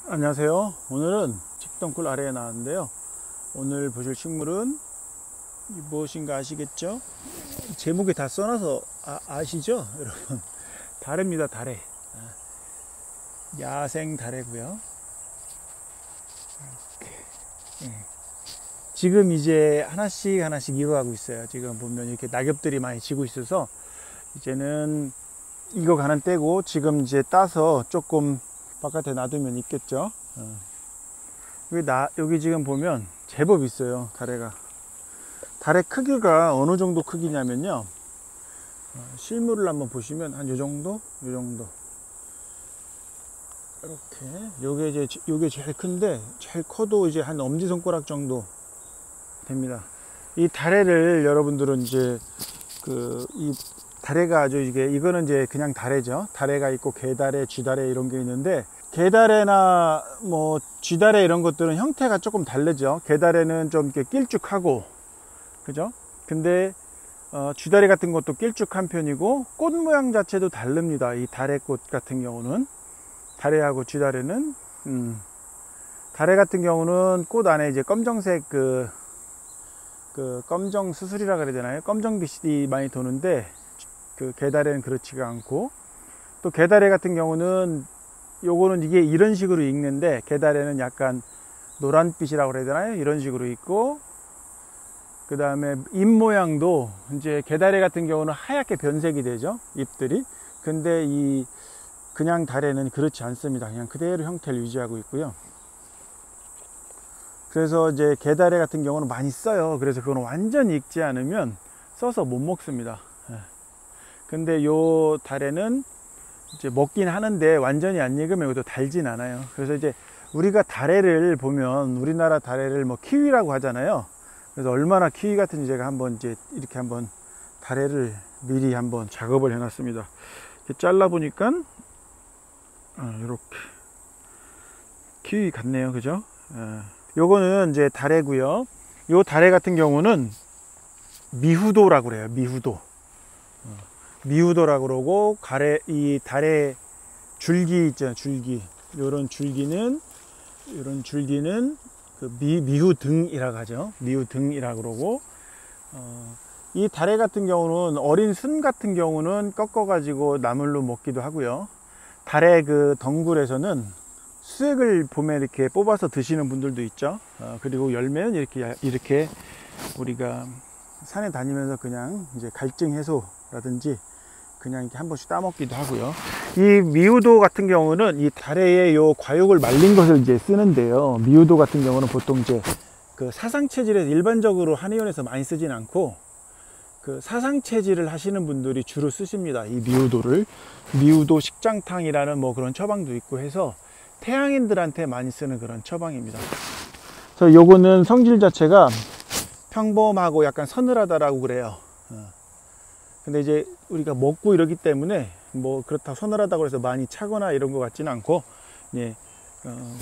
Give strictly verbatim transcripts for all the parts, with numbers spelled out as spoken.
안녕하세요. 오늘은 직덩굴 아래에 나왔는데요. 오늘 보실 식물은 무엇인가 아시겠죠? 제목에 다 써놔서 아, 아시죠? 여러분, 다래입니다. 다래. 야생 다래고요. 네. 지금 이제 하나씩 하나씩 익어가고 있어요. 지금 보면 이렇게 낙엽들이 많이 지고 있어서 이제는 익어가는 때고, 지금 이제 따서 조금 바깥에 놔두면 있겠죠. 어. 여기, 나, 여기 지금 보면 제법 있어요. 다래가. 다래 크기가 어느 정도 크기냐면요, 어, 실물을 한번 보시면 한 요 정도, 요 정도. 이렇게. 요게 이제 요게 제일 큰데, 제일 커도 이제 한 엄지손가락 정도 됩니다. 이 다래를 여러분들은 이제 그 이 다래가 아주 이게 이거는 이제 그냥 다래죠. 다래가 있고 개다래, 쥐다래 이런 게 있는데, 개다래나 뭐 쥐다래 이런 것들은 형태가 조금 다르죠. 개다래는 좀 이렇게 길쭉하고, 그죠? 근데 어, 쥐다래 같은 것도 길쭉한 편이고, 꽃 모양 자체도 다릅니다. 이 다래꽃 같은 경우는, 다래하고 쥐다래는 음, 다래 같은 경우는 꽃 안에 이제 검정색 그, 그 검정 수술이라 그래야 되나요? 검정빛이 많이 도는데, 그 개다래는 그렇지가 않고, 또 개다래 같은 경우는 요거는 이게 이런 식으로 익는데, 개다래는 약간 노란빛이라고 그래야 되나요? 이런 식으로 있고, 그 다음에 잎 모양도 이제 개다래 같은 경우는 하얗게 변색이 되죠, 잎들이. 근데 이 그냥 다래는 그렇지 않습니다. 그냥 그대로 형태를 유지하고 있고요. 그래서 이제 개다래 같은 경우는 많이 써요. 그래서 그거는 완전히 익지 않으면 써서 못 먹습니다. 근데 요 다래는 이제 먹긴 하는데 완전히 안 익으면 이것도 달진 않아요. 그래서 이제 우리가 다래를 보면, 우리나라 다래를 뭐 키위라고 하잖아요. 그래서 얼마나 키위 같은지 제가 한번 이제 이렇게 한번 다래를 미리 한번 작업을 해 놨습니다. 이렇게 잘라 보니까 아, 이렇게 키위 같네요. 그죠? 아, 요거는 이제 다래고요. 요 다래 같은 경우는 미후도라고 그래요. 미후도. 미후도라고 그러고, 가래, 이 다래 줄기 있잖아요. 줄기. 요런 줄기는, 요런 줄기는 그 미, 미후등이라고 하죠. 미후등이라고 그러고, 어, 이 다래 같은 경우는 어린 순 같은 경우는 꺾어 가지고 나물로 먹기도 하고요. 다래 그 덩굴에서는 수액을 봄에 이렇게 뽑아서 드시는 분들도 있죠. 어, 그리고 열매는 이렇게 이렇게 우리가 산에 다니면서 그냥 이제 갈증 해소라든지 그냥 이렇게 한 번씩 따먹기도 하고요. 이 미후도 같은 경우는 이 다래의 요 과육을 말린 것을 이제 쓰는데요. 미후도 같은 경우는 보통 이제 그 사상 체질에서 일반적으로 한의원에서 많이 쓰진 않고, 그 사상 체질을 하시는 분들이 주로 쓰십니다. 이 미후도를. 미후도 식장탕이라는 뭐 그런 처방도 있고 해서 태양인들한테 많이 쓰는 그런 처방입니다. 그래서 요거는 성질 자체가 평범하고 약간 서늘하다라고 그래요. 근데 이제 우리가 먹고 이러기 때문에 뭐 그렇다고 서늘하다고 해서 많이 차거나 이런 것 같지는 않고, 예, 어,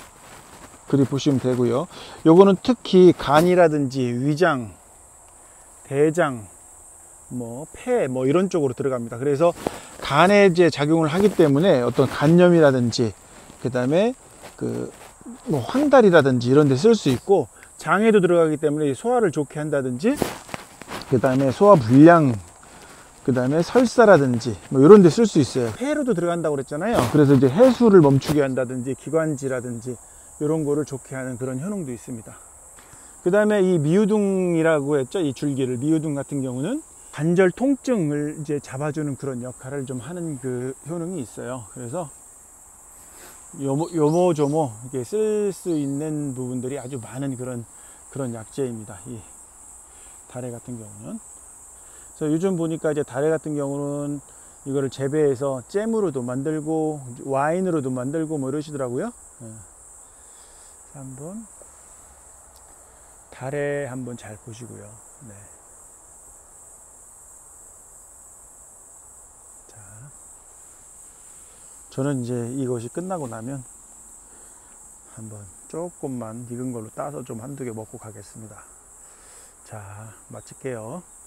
그리 보시면 되고요. 요거는 특히 간이라든지 위장, 대장, 뭐 폐, 뭐 이런 쪽으로 들어갑니다. 그래서 간에 이제 작용을 하기 때문에 어떤 간염이라든지, 그 다음에 그 뭐 황달이라든지 이런 데 쓸 수 있고, 장에도 들어가기 때문에 소화를 좋게 한다든지, 그 다음에 소화 불량, 그 다음에 설사라든지 뭐 이런 데 쓸 수 있어요. 폐로도 들어간다고 그랬잖아요. 그래서 이제 해수를 멈추게 한다든지, 기관지라든지 이런 거를 좋게 하는 그런 효능도 있습니다. 그 다음에 이 미후둥이라고 했죠. 이 줄기를. 미후둥 같은 경우는 관절 통증을 이제 잡아주는 그런 역할을 좀 하는 그 효능이 있어요. 그래서 요모, 요모조모 이렇게 쓸 수 있는 부분들이 아주 많은 그런 그런 약재입니다. 이 다래 같은 경우는. 그래서 요즘 보니까 이제 다래 같은 경우는 이거를 재배해서 잼으로도 만들고 와인으로도 만들고 뭐 이러시더라고요. 네. 한번 다래 한번 잘 보시고요. 네. 자, 저는 이제 이것이 끝나고 나면 한번 조금만 익은 걸로 따서 좀 한두 개 먹고 가겠습니다. 자, 마칠게요.